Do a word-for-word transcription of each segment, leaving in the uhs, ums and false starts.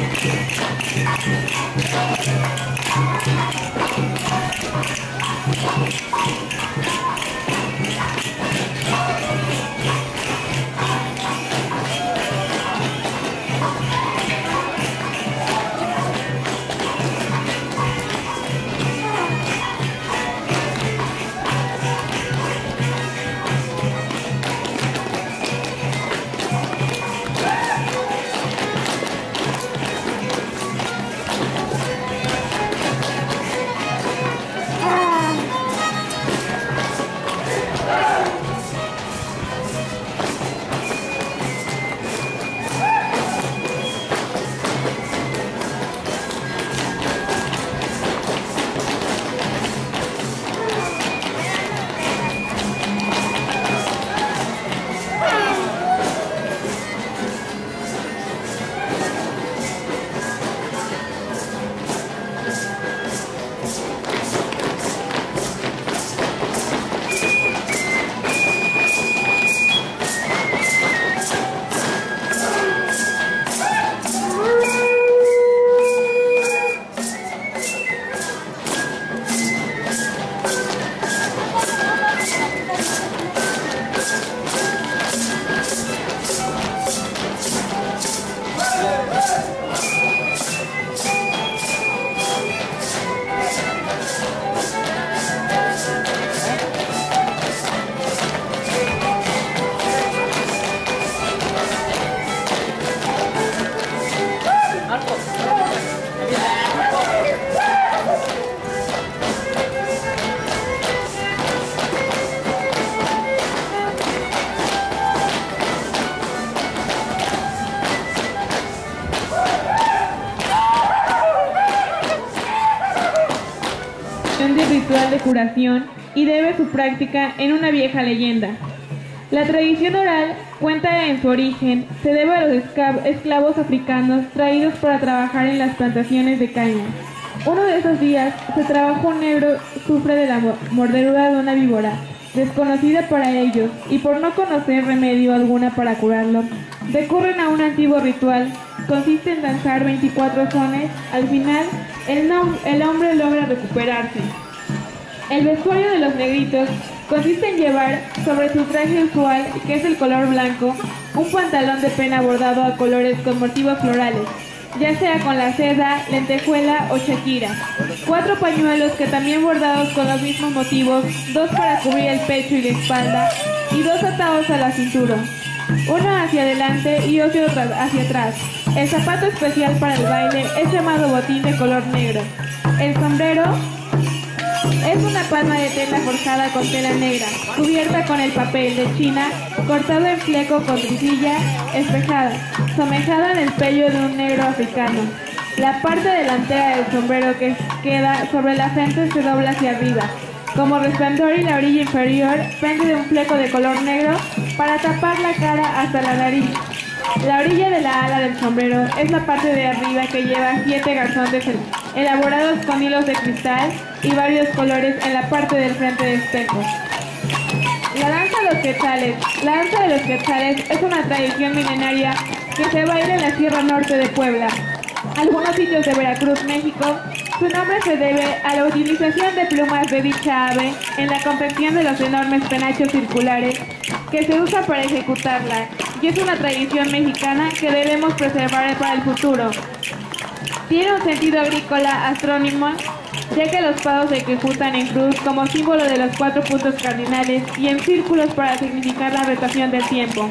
De ritual de curación y debe su práctica en una vieja leyenda. La tradición oral cuenta en su origen se debe a los esclavos africanos traídos para trabajar en las plantaciones de caña. Uno de esos días, se trabajó un negro sufre de la mordedura de una víbora, desconocida para ellos, y por no conocer remedio alguna para curarlo, recurren a un antiguo ritual. Consiste en danzar veinticuatro sones. Al final, el, no el hombre logra recuperarse. El vestuario de los negritos consiste en llevar sobre su traje usual, que es el color blanco, un pantalón de pena bordado a colores con motivos florales, ya sea con la seda, lentejuela o shakira. Cuatro pañuelos que también bordados con los mismos motivos, dos para cubrir el pecho y la espalda, y dos atados a la cintura, uno hacia adelante y otro hacia atrás. El zapato especial para el baile es llamado botín de color negro. El sombrero es una palma de tela forjada con tela negra, cubierta con el papel de China, cortado en fleco con tricilla espejada, semejada en el pello de un negro africano. La parte delantera del sombrero que queda sobre la frente se dobla hacia arriba, como resplandor, y la orilla inferior pende de un fleco de color negro para tapar la cara hasta la nariz. La orilla de la ala del sombrero es la parte de arriba que lleva siete garzones elaborados con hilos de cristal y varios colores en la parte del frente de espejo. La danza de los quetzales. La danza de los quetzales es una tradición milenaria que se baila en la Sierra Norte de Puebla, algunos sitios de Veracruz, México. Su nombre se debe a la utilización de plumas de dicha ave en la confección de los enormes penachos circulares que se usa para ejecutarla, y es una tradición mexicana que debemos preservar para el futuro. Tiene un sentido agrícola astrónomo, ya que los palos se ejecutan en cruz como símbolo de los cuatro puntos cardinales y en círculos para significar la rotación del tiempo.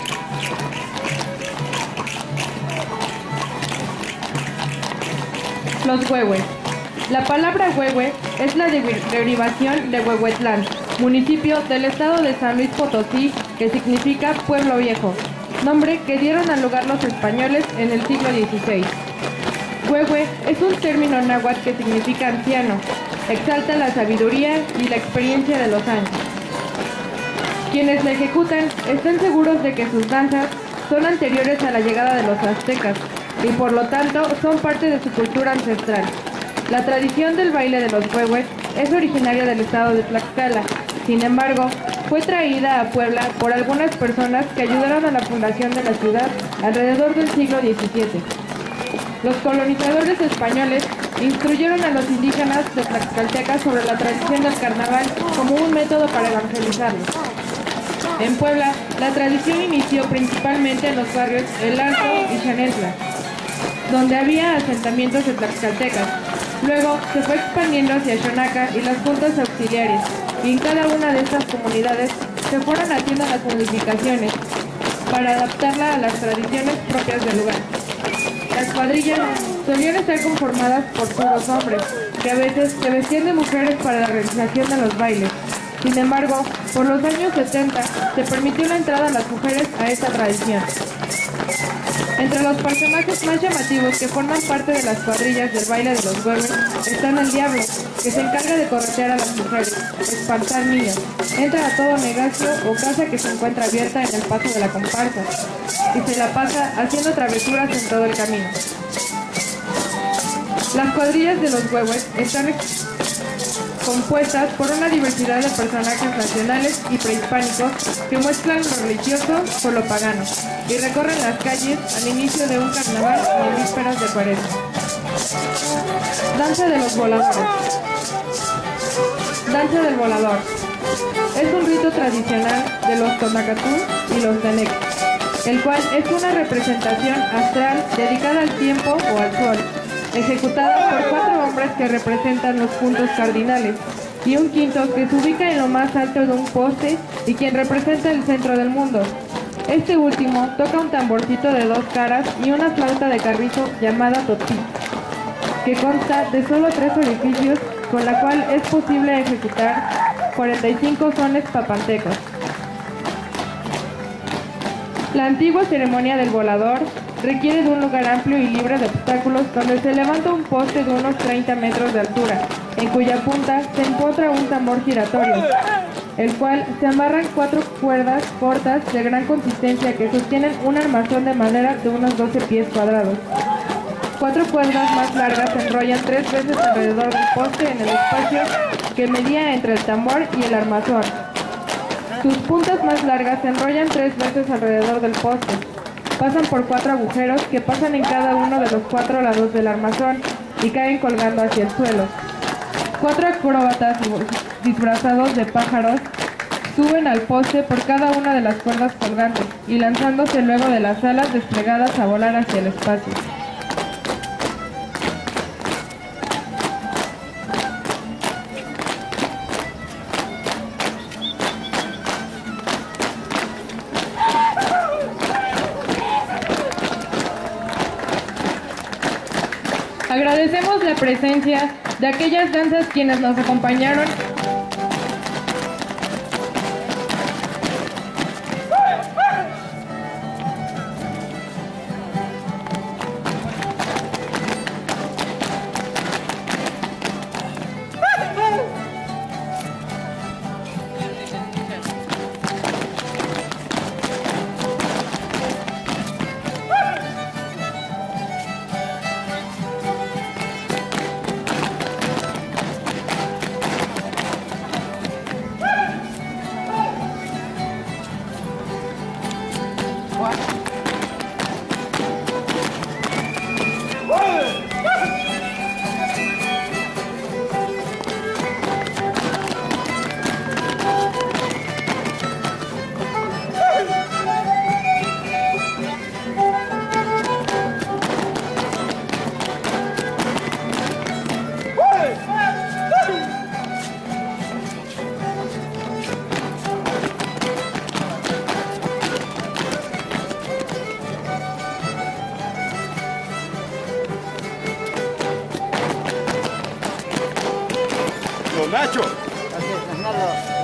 Los huehues. La palabra huehue es la derivación de Huehuetlán, municipio del estado de San Luis Potosí, que significa pueblo viejo, nombre que dieron al lugar los españoles en el siglo dieciséis. Huehue es un término náhuatl que significa anciano, exalta la sabiduría y la experiencia de los años. Quienes la ejecutan están seguros de que sus danzas son anteriores a la llegada de los aztecas y por lo tanto son parte de su cultura ancestral. La tradición del baile de los huehues es originaria del estado de Tlaxcala. Sin embargo, fue traída a Puebla por algunas personas que ayudaron a la fundación de la ciudad alrededor del siglo diecisiete. Los colonizadores españoles instruyeron a los indígenas de Tlaxcalteca sobre la tradición del carnaval como un método para evangelizarlos. En Puebla, la tradición inició principalmente en los barrios El Alto y Xanetla, donde había asentamientos de tlaxcaltecas. Luego se fue expandiendo hacia Xonaca y las juntas auxiliares, y en cada una de estas comunidades se fueron haciendo las modificaciones para adaptarla a las tradiciones propias del lugar. Las cuadrillas solían estar conformadas por puros hombres, que a veces se vestían de mujeres para la realización de los bailes. Sin embargo, por los años setenta se permitió la entrada a las mujeres a esta tradición. Entre los personajes más llamativos que forman parte de las cuadrillas del baile de los huevos están el diablo, que se encarga de corretear a las mujeres, espantar niños, entra a todo negocio o casa que se encuentra abierta en el paso de la comparsa, y se la pasa haciendo travesuras en todo el camino. Las cuadrillas de los huevos están compuestas por una diversidad de personajes nacionales y prehispánicos que muestran lo religioso por lo pagano y recorren las calles al inicio de un carnaval y en vísperas de Cuaresma. Danza de los voladores. Danza del volador. Es un rito tradicional de los Tonacatú y los Tenec, el cual es una representación astral dedicada al tiempo o al sol, ejecutada por cuatro hombres que representan los puntos cardinales, y un quinto que se ubica en lo más alto de un poste y quien representa el centro del mundo. Este último toca un tamborcito de dos caras y una flauta de carrizo llamada totí, que consta de solo tres orificios, con la cual es posible ejecutar cuarenta y cinco sones papantecos. La antigua ceremonia del volador requiere de un lugar amplio y libre de obstáculos donde se levanta un poste de unos treinta metros de altura, en cuya punta se empotra un tambor giratorio, el cual se amarran cuatro cuerdas cortas de gran consistencia que sostienen un armazón de madera de unos doce pies cuadrados. Cuatro cuerdas más largas se enrollan tres veces alrededor del poste en el espacio que medía entre el tambor y el armazón. Sus puntas más largas se enrollan tres veces alrededor del poste. Pasan por cuatro agujeros que pasan en cada uno de los cuatro lados del armazón y caen colgando hacia el suelo. Cuatro acróbatas disfrazados de pájaros suben al poste por cada una de las cuerdas colgantes y lanzándose luego de las alas desplegadas a volar hacia el espacio. Agradecemos la presencia de aquellas danzas quienes nos acompañaron Nacho. Gracias, Fernando.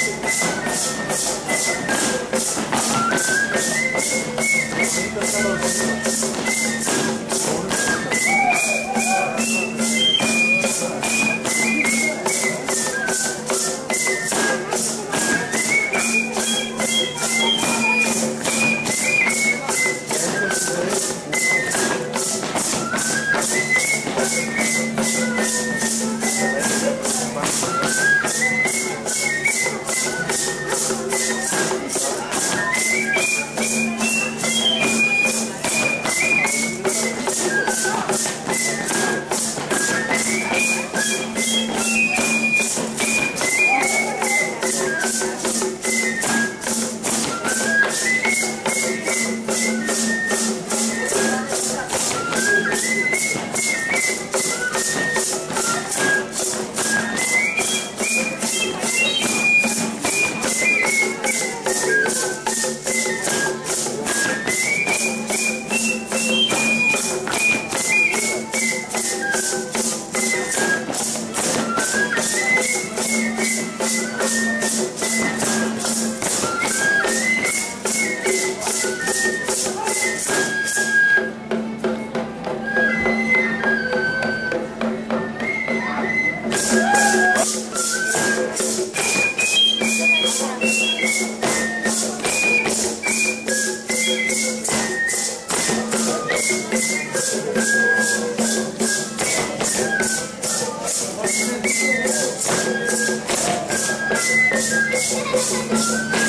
Thank you.